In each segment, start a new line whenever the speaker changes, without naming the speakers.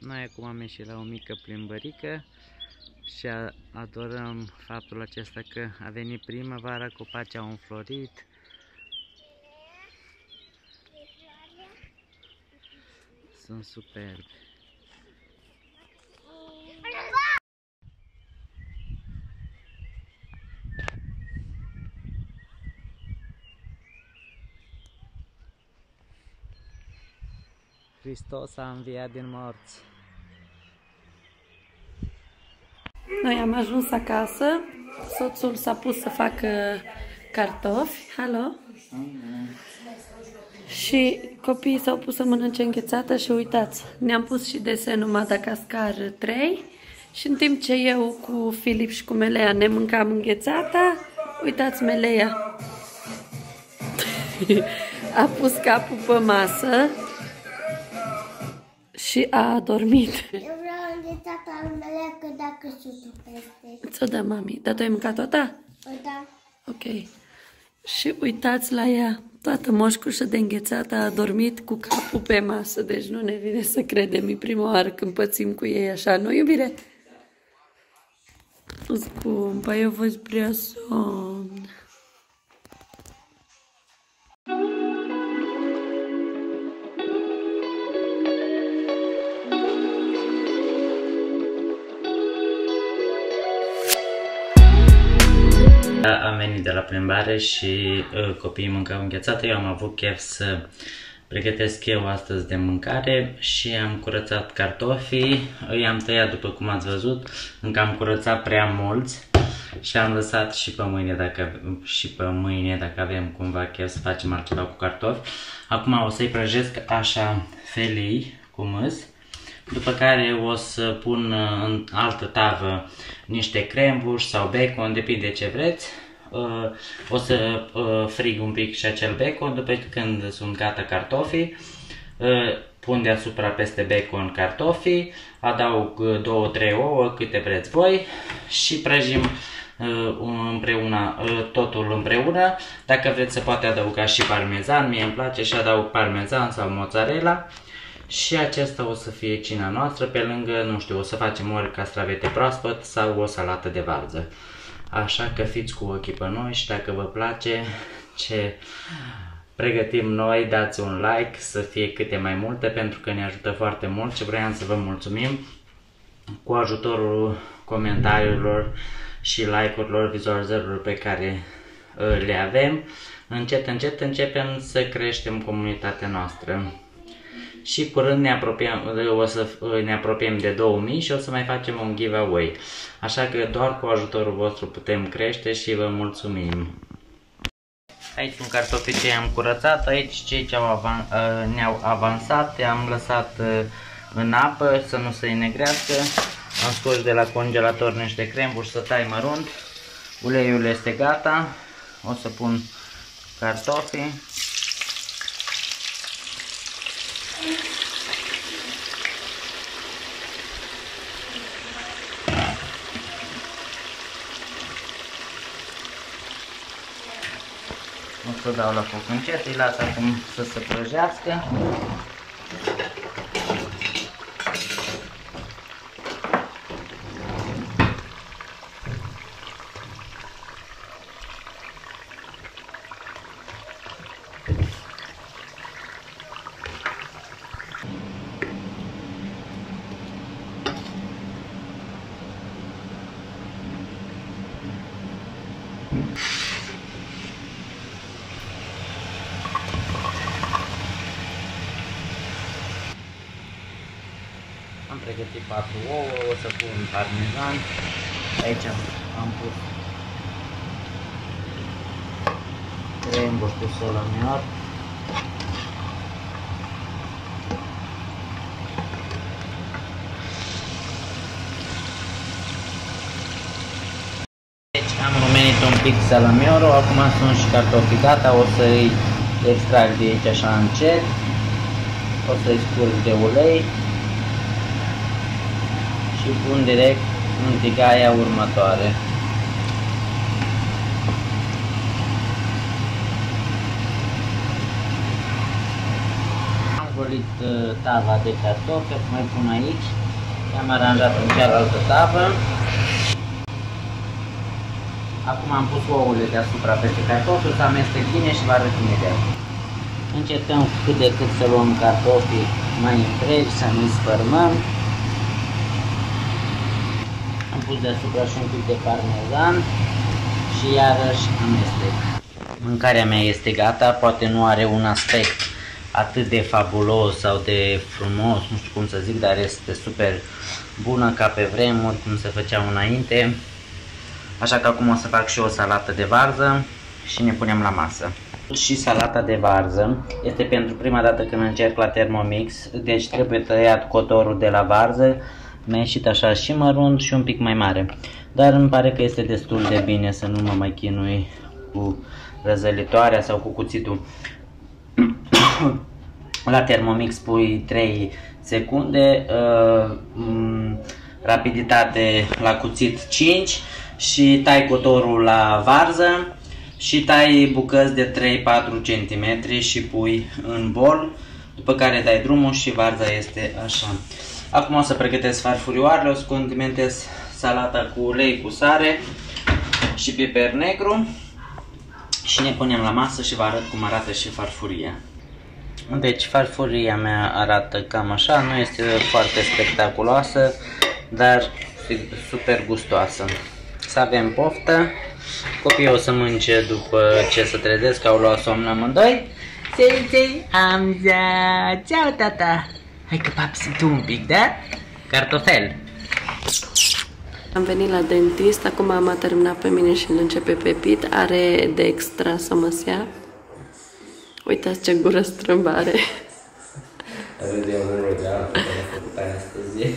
Noi acum am ieșit la o mică plimbărică și adorăm faptul acesta că a venit primăvara, copacii au înflorit. Sunt superbi. Hristos a înviat din morți.
Noi am ajuns acasă, soțul s-a pus să facă cartofi, halo? Și copiii s-au pus să mănânce înghețată și uitați, ne-am pus și desenul Madagascar 3 și în timp ce eu cu Filip și cu Melea ne mâncam înghețata, uitați Melea a pus capul pe masă și a adormit.
Eu vreau înghețata lui Melea, că dacă sutul peste.
Ți-o dă mami, dar tu ai mâncat toată?
Da.
Ok. Și uitați la ea, toată moșcușă de înghețată a adormit cu capul pe masă, deci nu ne vine să credem, e prima oară când pățim cu ei așa, nu iubire? Scumpa, eu vă prea somn.
Am venit de la plimbare și copiii mâncau înghețată. Eu am avut chef să pregătesc eu astăzi de mâncare și am curățat cartofii. I-am tăiat după cum ați văzut, încă am curățat prea mulți și am lăsat și pe mâine dacă avem cumva chef să facem altceva cu cartofi. Acum o să-i prăjesc așa felii cu mâs. După care o să pun în altă tavă niște crembuși sau bacon, depinde ce vreți. O să frig un pic și acel bacon, după când sunt gata cartofii, pun deasupra peste bacon cartofii, adaug 2-3 ouă, câte vreți voi și prăjim împreună, totul împreună. Dacă vreți se poate adăuga și parmezan, mie îmi place și adaug parmezan sau mozzarella. Și acesta o să fie cina noastră, pe lângă, nu știu, o să facem ori castravete proaspăt sau o salată de varză. Așa că fiți cu ochii pe noi și dacă vă place ce pregătim noi, dați un like să fie câte mai multe pentru că ne ajută foarte mult și vreau să vă mulțumim cu ajutorul comentariilor și like-urilor, vizualizărilor pe care le avem. Încet, încet începem să creștem comunitatea noastră. Și curând ne apropiem de 2000 și o să mai facem un giveaway. Așa că doar cu ajutorul vostru putem crește și vă mulțumim. Aici sunt cartofii ce am curățat, aici cei ce ne-au avansat, i-am lăsat în apă să nu se înnegrească. Am scos de la congelator niște crembuși să tai mărunt. Uleiul este gata. O să pun cartofii. O să dau la foc încet, îi las acum să se prăjească. Am pregătit 4 ouă, o să pun parmezan. Aici am pus crembuși cu solamior. Deci am rumenit un pic salamiorul, acum sunt și cartofii gata, o să-i extrag de aici așa încet. O să-i scurg de ulei. Și pun direct în tigaia următoare. Am golit tava de cartofi, acum mai pun aici. I-am aranjat în cealaltă tavă. Acum am pus ouăle deasupra peste cartofi, să amestec bine și vă arăt imediat. Încercăm cât de cât să luăm cartofii mai întregi, să nu-i sfărmăm. Am pus deasupra și un pic de parmezan și iarăși amestec. Mâncarea mea este gata, poate nu are un aspect atât de fabulos sau de frumos, nu știu cum să zic, dar este super bună ca pe vremuri, cum se făceau înainte. Așa că acum o să fac și o salată de varză și ne punem la masă. Și salata de varză este pentru prima dată când încerc la Thermomix, deci trebuie tăiat cotorul de la varză, mi-a ieșit așa și mărunt și un pic mai mare. Dar îmi pare că este destul de bine să nu mă mai chinui cu răzălitoarea sau cu cuțitul. La Thermomix pui 3 secunde, rapiditate la cuțit 5 și tai cotorul la varză și tai bucăți de 3-4 cm și pui în bol, după care dai drumul și varza este așa. Acum o să pregătesc farfurioarele, o să condimentez salata cu ulei, cu sare și piper negru și ne punem la masă și vă arăt cum arată și farfuria. Deci farfuria mea arată cam așa, nu este foarte spectaculoasă, dar super gustoasă. Să avem poftă. Copiii o să mănânce după ce se trezesc, că au luat somn amândoi. Sei, Hamza, ceau tata. Hai că papi sunt un pic, da? Cartofel.
Am venit la dentist, acum am terminat pe mine și îl începe pe Pit. Are de extra să mă ia. Uitați ce gură strâmbare.
Râde un râd de altă, că a făcut anestezie.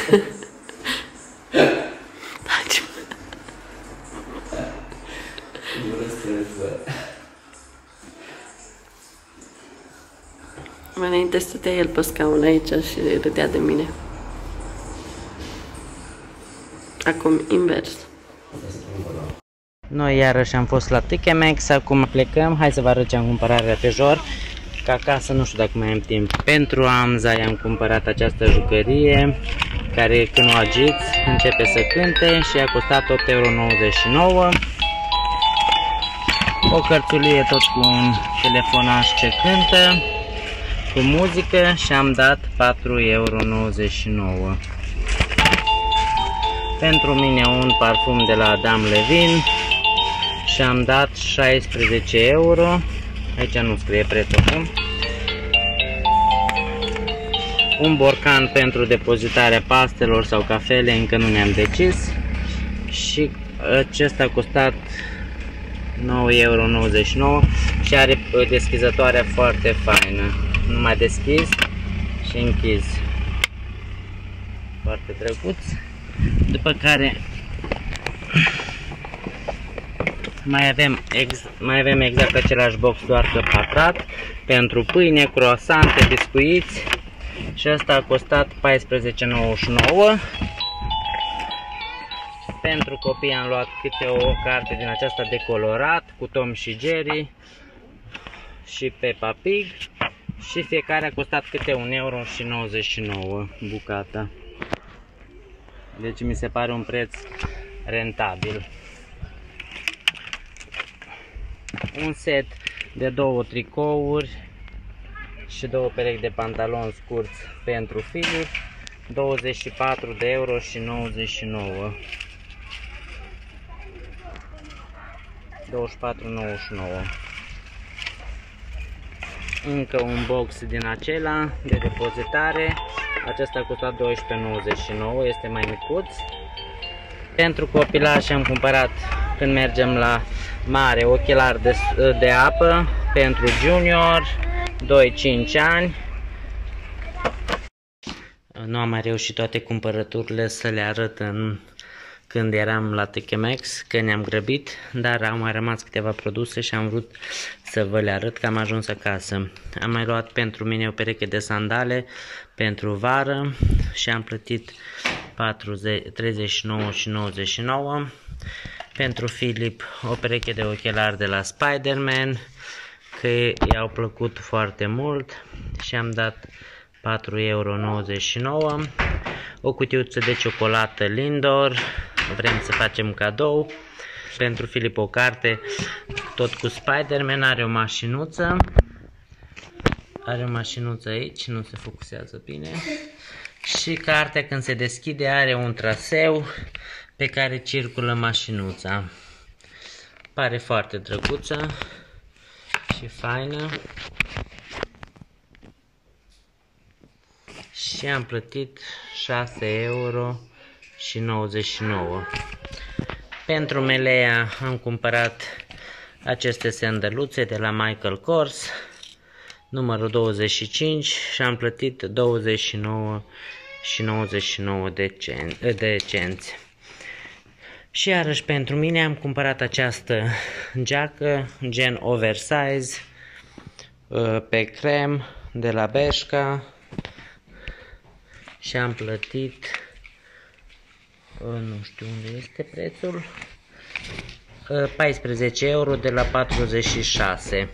Gură strâmbă.
Mai înainte stătea el pe scaun aici și râdea de mine. Acum invers.
Noi iarăși am fost la TK acum plecăm. Hai să vă arăt ce am cumpărat repejor. Că acasă nu știu dacă mai am timp. Pentru Amza i-am cumpărat această jucărie care când o agiți începe să cânte și a costat 8,99 €. O cărțulie tot cu un telefonaș ce cântă, cu muzică și am dat 4,99 €. Pentru mine un parfum de la Adam Levine și am dat 16 €. Aici nu scrie prețul acum. Un borcan pentru depozitarea pastelor sau cafele, încă nu ne-am decis. Și acesta a costat 9,99 € și are deschizătoarea foarte faină. Numai deschizi și închizi. Foarte drăguț. După care mai avem exact același box, doar că pătrat, pentru pâine, croissante, biscuiți și asta a costat 14,99 €. Pentru copii am luat câte o carte din aceasta de colorat cu Tom și Jerry și Peppa Pig și fiecare a costat câte 1,99 € bucata. Deci mi se pare un preț rentabil. Un set de 2 tricouri și 2 perechi de pantaloni scurți pentru Filip, 24,99 €. 24,99 €. Încă un box din acela de depozitare. Acesta a costat 12,99 €, este mai micuț. Pentru copilași am cumpărat, când mergem la mare, ochelari de apă pentru junior 2-5 ani. Nu am mai reușit toate cumpărăturile să le arăt când eram la TKMX, că ne-am grăbit, dar au mai rămas câteva produse și am vrut să vă le arăt că am ajuns acasă. Am mai luat pentru mine o pereche de sandale pentru vară și am plătit 39,99 €. Pentru Filip o pereche de ochelari de la Spider-Man, că i-au plăcut foarte mult și am dat 4,99 €. O cutiuță de ciocolată Lindor, vrem să facem cadou. Pentru Filip o carte, tot cu Spider-Man, are o mașinuță. Are o mașinuță aici, nu se focusează bine. Și cartea când se deschide are un traseu pe care circulă mașinuța. Pare foarte drăguță și faină. Și am plătit 6,99 €. Pentru Melea am cumpărat aceste sandăluțe de la Michael Kors, numărul 25, și am plătit 29,99 de cenți. Și iarăși pentru mine am cumpărat această geacă, gen oversize, pe crem, de la Bershka, și am plătit, nu știu unde este prețul, 14 € de la 46,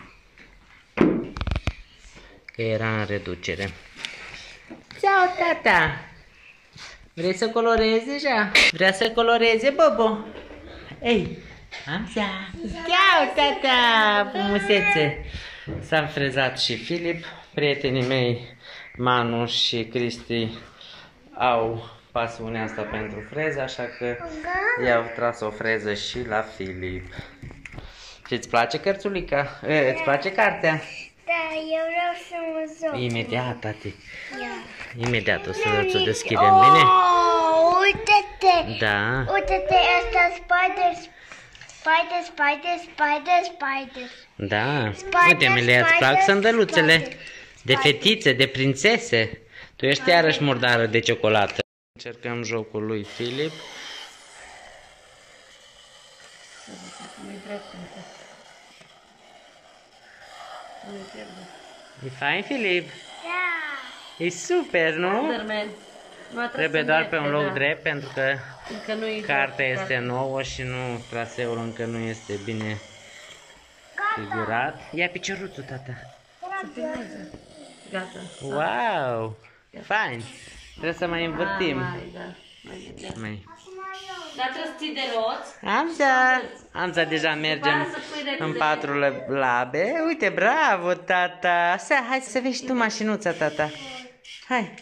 că era în reducere. Ceau, tata! Vrei să colorezi deja? Vrea să coloreze, Bobo? Ei, Amza! Ceau, tata! Frumusețe! S-a frezat și Filip. Prietenii mei, Manu și Cristi, au pasiunea asta pentru freză, așa că i-au tras o freză și la Filip. Și îți place cărțulica? Îți place cartea?
Da, eu vreau să mă joc.
Imediat, tati. Imediat o să o deschidem, bine?
Uite-te!
Da.
Uite-te, asta spider.
Da.
Spider,
Uite, Melea, îți plac
spider,
sandăluțele
spider.
de fetițe, de prințese. Tu ești iarăși murdară de ciocolată. Încercăm jocul lui Filip. E fain, Filip?
Da.
E super, nu? Trebuie doar pe un loc drept, pentru că cartea este nouă și nu, traseul încă nu este bine figurat. Ia picioruțul, tata.
Gata.
Wow! Fain! Trebuie să mai învârtim. Mai.
Dar trebuie să ții de roți.
Amza deja mergem în 4 labe. Uite, bravo, tata! Hai să vezi și tu mașinuța, tata. Hai!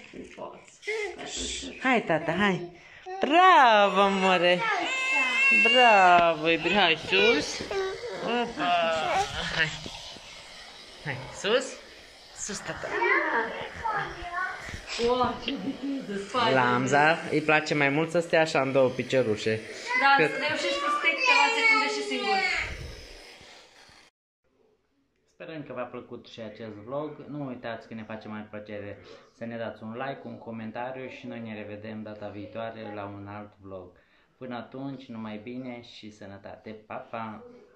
Hai, tata, hai! Bravo, amore! Bravo, hai sus! Opa! Hai! Hai, sus! Sus, tata! La Amza îi place mai mult să stea așa în două piciorușe.
Da, să reușești să stai câteva secunde și singur. Sperăm că v-a plăcut și acest vlog. Nu uitați că ne face mare plăcere să ne dați un like, un comentariu și noi ne revedem data viitoare la un alt vlog. Până atunci, numai bine și sănătate. Pa, pa!